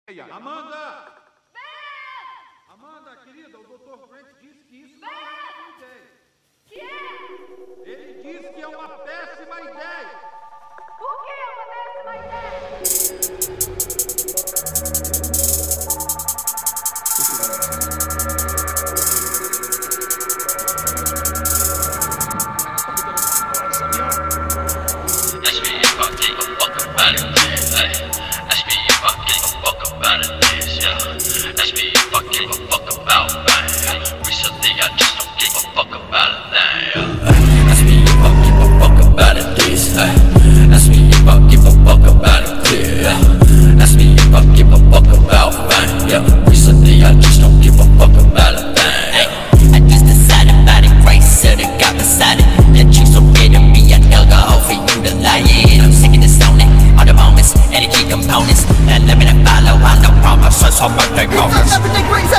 Amanda! Amanda, querida, o Dr. Grant disse que isso não é uma ideia. Que é? Ele disse que é uma péssima ideia. Por que é uma péssima ideia? Ask me if I give a fuck about it. Hey, ask me if I give a fuck about it. Yeah. Ask me if I give a fuck about it. Recently I just don't give a fuck about it. Ask me if I give a fuck about it. Ask me if I give a fuck about it. Ask me if I give a fuck about it. Yeah. Recently I just don't give a fuck about it. I just decided about it, right, so they got beside it. That chick's so ready to be an alcohol for you to lie in. I'm sick of this on it, all the moments, energy components. That let me follow, I no problem, so my birthday conference. Everything brings